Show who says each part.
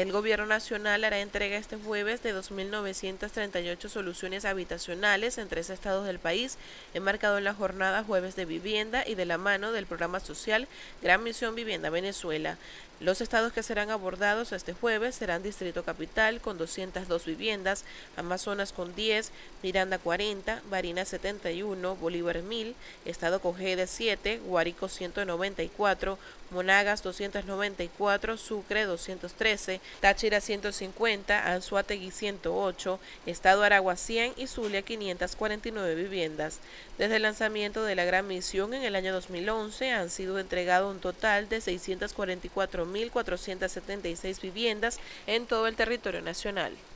Speaker 1: El Gobierno Nacional hará entrega este jueves de 2.938 soluciones habitacionales en 3 estados del país, enmarcado en la jornada Jueves de Vivienda y de la mano del programa social Gran Misión Vivienda Venezuela. Los estados que serán abordados este jueves serán Distrito Capital con 202 viviendas, Amazonas con 10, Miranda 40, Barinas 71, Bolívar 1000, Estado Cogede 7, Guárico 194, Monagas 294, Sucre 213, Táchira 150, Anzoátegui 108, Estado Aragua 100 y Zulia 549 viviendas. Desde el lanzamiento de la Gran Misión en el año 2011 han sido entregados un total de 644.476 viviendas en todo el territorio nacional.